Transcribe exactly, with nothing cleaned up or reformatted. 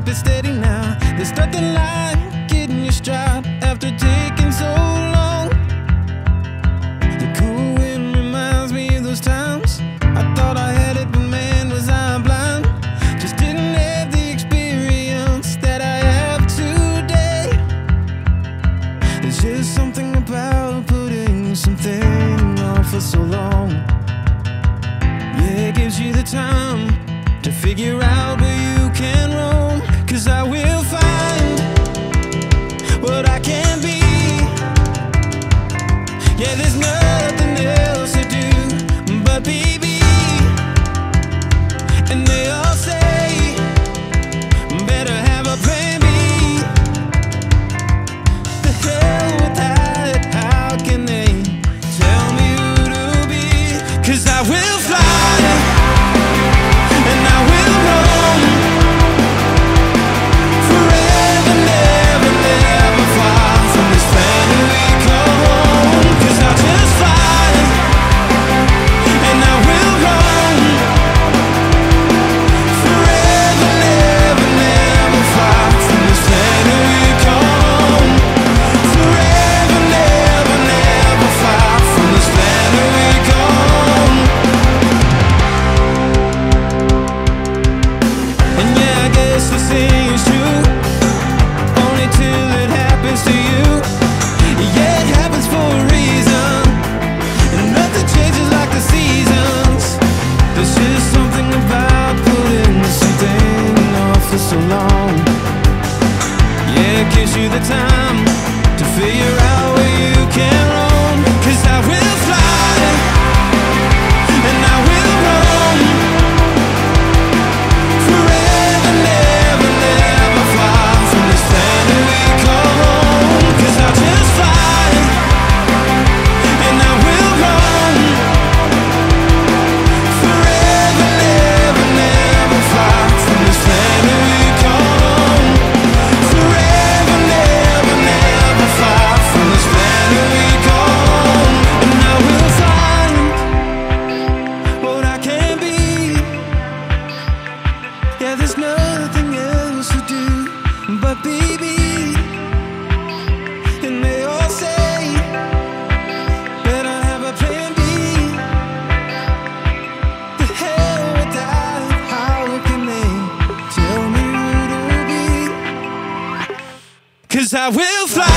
keep it steady now. There's nothing like getting your stride after taking so long. The cool wind reminds me of those times I thought I had it, but man, was I blind. Just didn't have the experience that I have today. There's just something about putting something off for so long. Yeah, it gives you the time to figure out where you can roam. Cause I will find what I can be. Yeah, there's nothing else to do but be me. And they all say better have a plan B. The hell with that, how can they tell me who to be? Cause I will fly and I will roam forever, never, never far from this planet we call home. Cause I'll just fly and I will roam forever, never, never far from this planet we call home. Forever, never, never far from this planet we call home. And yeah, I guess the saying is true, only till it happens to you. Yeah, it happens for a reason, and nothing changes like the seasons. There's just something about putting something off for so long. Yeah, it gives you the time to figure out where you can roam. Cause I will fly and I will roam forever, never, never far from this planet we call home. Cause I'll just fly and I will roam forever, never, never far from this planet we call home. Forever, never, never far from this planet we call home. And I will find what I can be. Yeah, there's nothing else to do but be me. And they all say better have a plan B. The hell with that, how can they tell me who to be? Cause I will fly